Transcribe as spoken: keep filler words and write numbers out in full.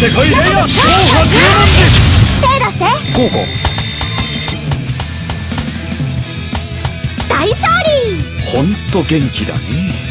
世界平和、勝破十万手出して候補大勝利。 ほんと元気だね。